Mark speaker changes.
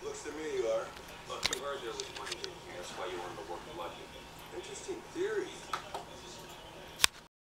Speaker 1: Looks to me you are.
Speaker 2: Look, you heard there was money in here. That's why you wanted to work the lucky.
Speaker 1: Interesting theory.